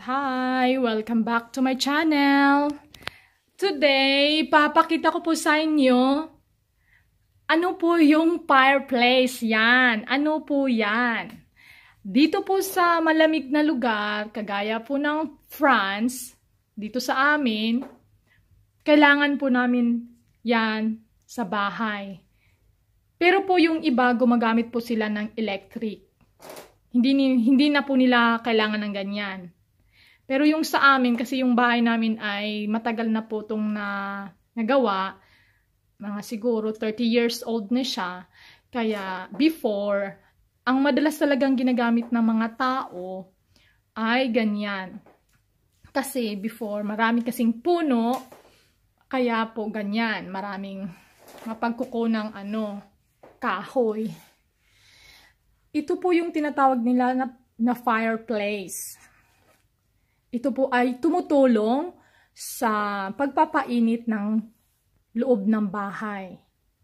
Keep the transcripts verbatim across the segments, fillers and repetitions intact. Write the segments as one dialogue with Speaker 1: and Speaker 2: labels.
Speaker 1: Hi! Welcome back to my channel! Today, papakita ko po sa inyo ano po yung fireplace yan. Ano po yan? Dito po sa malamig na lugar, kagaya po ng France, dito sa amin, kailangan po namin yan sa bahay. Pero po yung iba, gumagamit po sila ng electric. Hindi, hindi na po nila kailangan ng ganyan. Pero yung sa amin, kasi yung bahay namin ay matagal na po itong na, nagawa. Mga siguro thirty years old na siya. Kaya before, ang madalas talagang ginagamit ng mga tao ay ganyan. Kasi before, marami kasing puno. Kaya po ganyan. Maraming mapagkuko ng ano, kahoy. Ito po yung tinatawag nila na, na fireplace. Ito po ay tumutulong sa pagpapainit ng loob ng bahay.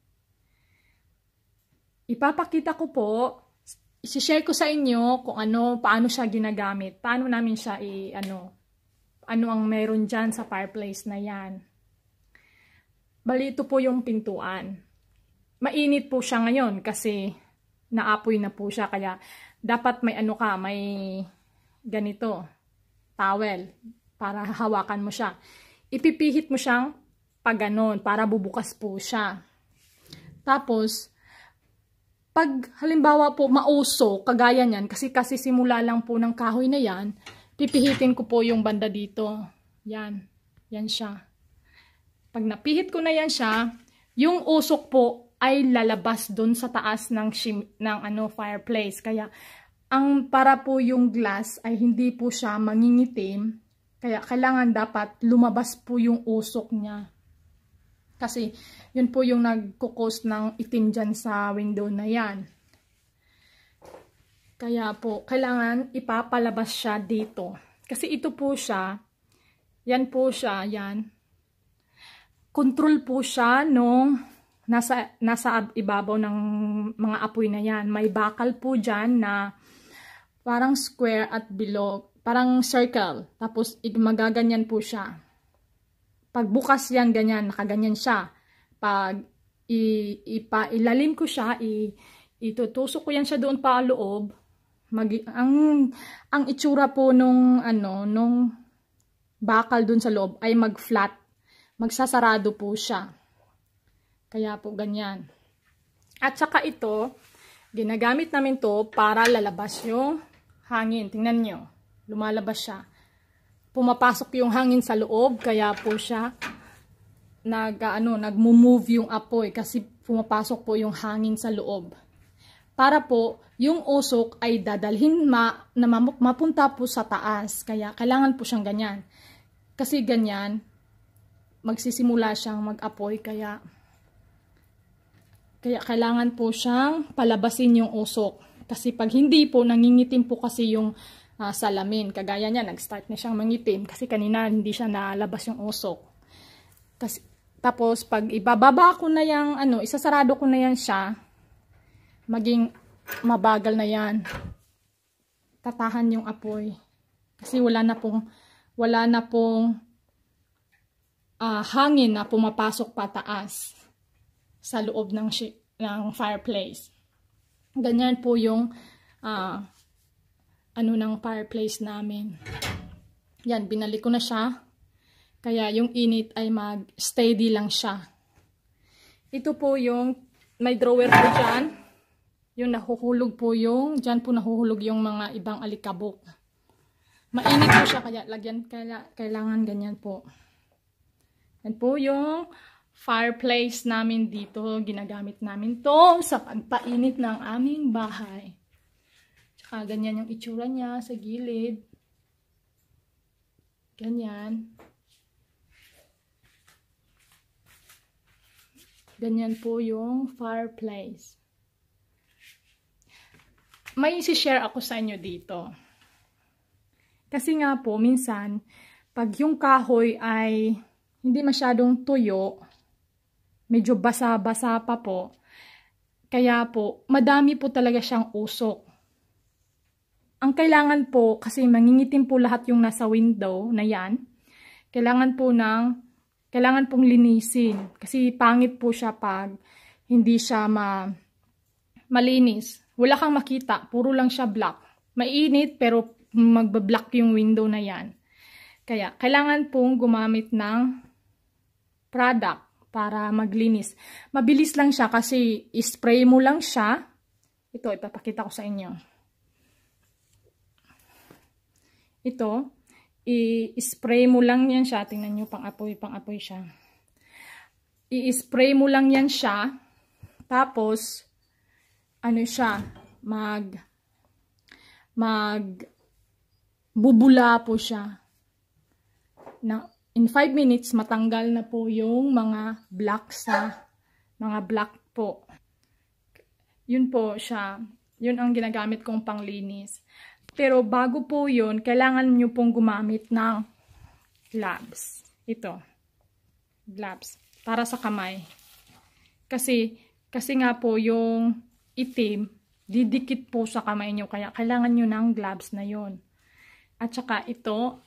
Speaker 1: Ipapakita ko po, i-share ko sa inyo kung ano, paano siya ginagamit. Paano namin siya i, ano, ano ang meron dyan sa fireplace na yan. Bali, ito po yung pintuan. Mainit po siya ngayon kasi naapoy na po siya. Kaya dapat may ano ka, may ganito. Towel, para hawakan mo siya. Ipipihit mo siyang pag ganon, para bubukas po siya. Tapos, pag halimbawa po mausok, kagaya niyan, kasi kasi simula lang po ng kahoy na yan, pipihitin ko po yung banda dito. Yan, yan siya. Pag napihit ko na yan siya, yung usok po ay lalabas dun sa taas ng, shim, ng ano, fireplace. Kaya, ang para po yung glass ay hindi po siya mangingitim. Kaya kailangan dapat lumabas po yung usok niya. Kasi yun po yung nagkukos ng itim dyan sa window na yan. Kaya po kailangan ipapalabas siya dito. Kasi ito po siya. Yan po siya. Yan. Control po siya nung nasa, nasa ibabaw ng mga apoy na yan. May bakal po dyan na parang square at below, parang circle. Tapos, magaganyan po siya. Pag bukas yan, ganyan, nakaganyan siya. Pag ipa, ilalim ko siya, i, itutusok ko yan siya doon pa loob. Mag, ang, ang itsura po nung, ano, nung bakal doon sa loob ay mag-flat. Magsasarado po siya. Kaya po ganyan. At saka ito, ginagamit namin to para lalabas yung hangin. Tingnan nyo. Lumalabas siya. Pumapasok yung hangin sa loob. Kaya po siya nag, ano, nagmo-move yung apoy. Kasi pumapasok po yung hangin sa loob. Para po yung usok ay dadalhin ma, na mapunta po sa taas. Kaya kailangan po siyang ganyan. Kasi ganyan, magsisimula siyang mag-apoy. Kaya, kaya kailangan po siyang palabasin yung usok. Kasi pag hindi po, nangingitim po kasi yung uh, salamin. Kagaya niya, nag-start na siyang mangitim. Kasi kanina hindi siya nalabas yung usok. Kasi, tapos, pag ibababa ko na yung, ano, isasarado ko na yan siya, maging mabagal na yan. Tatahan yung apoy. Kasi wala na pong, wala na pong uh, hangin na pumapasok pataas sa loob ng, ng fireplace. Ganyan po yung uh, ano ng fireplace namin. Yan, binalik ko na siya. Kaya yung init ay mag-steady lang siya. Ito po yung, may drawer po dyan. Yung nahuhulog po yung, dyan po nahuhulog yung mga ibang alikabok. Mainit po siya, kaya lagyan, kaya, kailangan ganyan po. Yan po yung fireplace namin dito. Ginagamit namin to sa pagpainit ng aming bahay. Tsaka ganyan yung itsura niya sa gilid. Ganyan. Ganyan po yung fireplace. May isi-share ako sa inyo dito. Kasi nga po, minsan, pag yung kahoy ay hindi masyadong tuyo, medyo basa-basa pa po. Kaya po, madami po talaga siyang usok. ang kailangan po, kasi mangingitim po lahat yung nasa window na yan, kailangan po ng, kailangan pong linisin. Kasi pangit po siya pag hindi siya ma, malinis. Wala kang makita, puro lang siya black. Mainit, pero magbablock yung window na yan. Kaya, kailangan pong gumamit ng product para maglinis. Mabilis lang siya kasi spray mo lang siya. Ito, ipapakita ko sa inyo. Ito, i-spray mo lang yan siya. Tingnan nyo, pang-apoy, pang-apoy siya. I-spray mo lang yan siya. Tapos, ano siya, mag, mag, bubula po siya. Na, in five minutes, matanggal na po yung mga black sa, mga black po. Yun po siya. Yun ang ginagamit kong panglinis. Pero bago po yun, kailangan nyo pong gumamit ng gloves. Ito. Gloves. Para sa kamay. Kasi, kasi nga po yung itim, didikit po sa kamay nyo. Kaya kailangan nyo ng gloves na yun. At saka ito,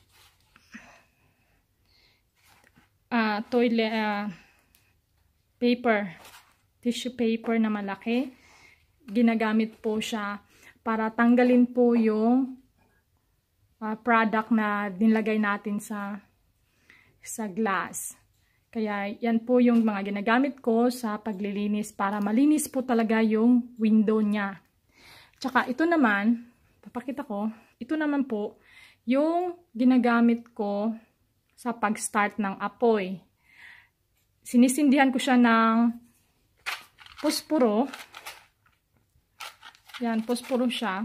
Speaker 1: uh, toilet, uh, paper. Tissue paper na malaki. Ginagamit po siya para tanggalin po yung uh, product na nilagay natin sa sa glass. Kaya yan po yung mga ginagamit ko sa paglilinis para malinis po talaga yung window niya. Tsaka ito naman, papakita ko, ito naman po yung ginagamit ko sa pag-start ng apoy. Sinisindihan ko siya ng posporo. Yan, posporo siya.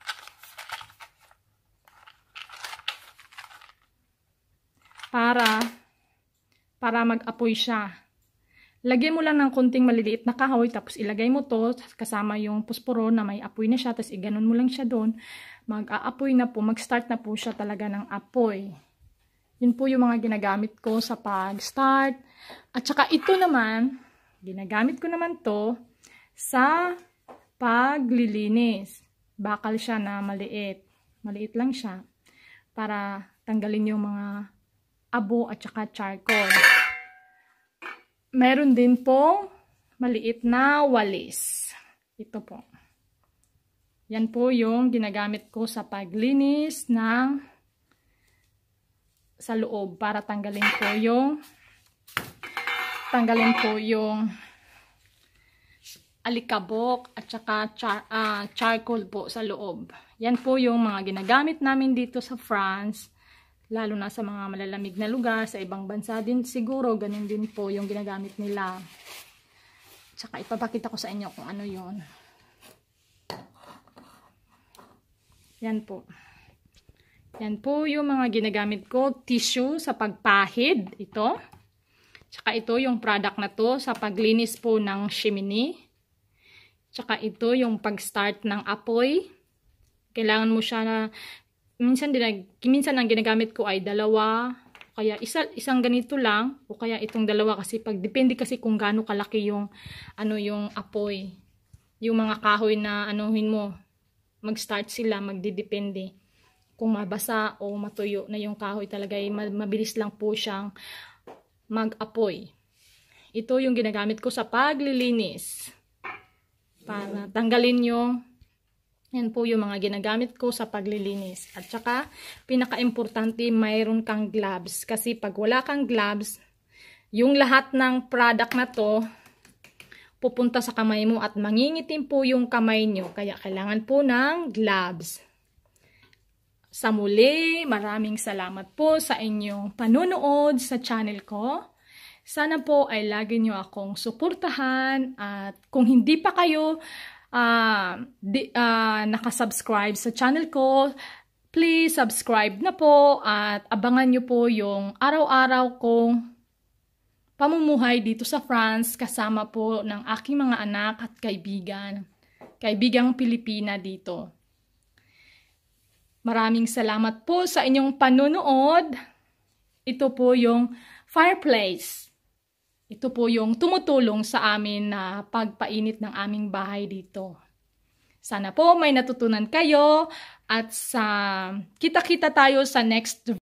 Speaker 1: Para, para mag-apoy siya. Lagyan mo lang ng konting maliliit na kahoy, tapos ilagay mo to, kasama yung posporo na may apoy na siya, tapos iganon mo lang siya doon. Mag-aapoy na po, mag-start na po siya talaga ng apoy. Yun po yung mga ginagamit ko sa pag-start. At saka ito naman, ginagamit ko naman to sa paglilinis. Bakal siya na maliit. Maliit lang siya. Para tanggalin yung mga abo at saka charcoal. Meron din pong maliit na walis. Ito po. Yan po yung ginagamit ko sa paglinis ng sa loob. Para tanggalin po yung tanggalin po yung alikabok at saka char, uh, charcoal po sa loob. Yan po yung mga ginagamit namin dito sa France, lalo na sa mga malalamig na lugar, sa ibang bansa din siguro, ganun din po yung ginagamit nila. Tsaka ipapakita ko sa inyo kung ano yun. Yan po. Yan po yung mga ginagamit ko, tissue sa pagpahid, ito. Tsaka ito yung product na to sa paglinis po ng chimney. Tsaka ito yung pag-start ng apoy. Kailangan mo siya na, minsan, din, minsan ang ginagamit ko ay dalawa, kaya isa, isang ganito lang, o kaya itong dalawa kasi pag, depende kasi kung gaano kalaki yung, ano yung apoy. Yung mga kahoy na anuhin mo, mag-start sila, magdidepende. Kung mabasa o matuyo na yung kahoy talaga, ay mabilis lang po siyang mag-apoy. Ito yung ginagamit ko sa paglilinis. Para tanggalin yung, yan po yung mga ginagamit ko sa paglilinis. At saka, pinaka-importante, mayroon kang gloves. Kasi pag wala kang gloves, yung lahat ng product na to, pupunta sa kamay mo at mangingitim po yung kamay nyo. Kaya kailangan po ng gloves. Sa muli, maraming salamat po sa inyong panunood sa channel ko. Sana po ay lagi nyo akong suportahan at kung hindi pa kayo uh, di, uh, nakasubscribe sa channel ko, please subscribe na po at abangan nyo po yung araw-araw kong pamumuhay dito sa France kasama po ng aking mga anak at kaibigan, kaibigang Pilipina dito. Maraming salamat po sa inyong panunood. Ito po yung FIREPLACE. Ito po yung tumutulong sa amin na pagpainit ng aming bahay dito. Sana po may natutunan kayo at sa kita-kita tayo sa next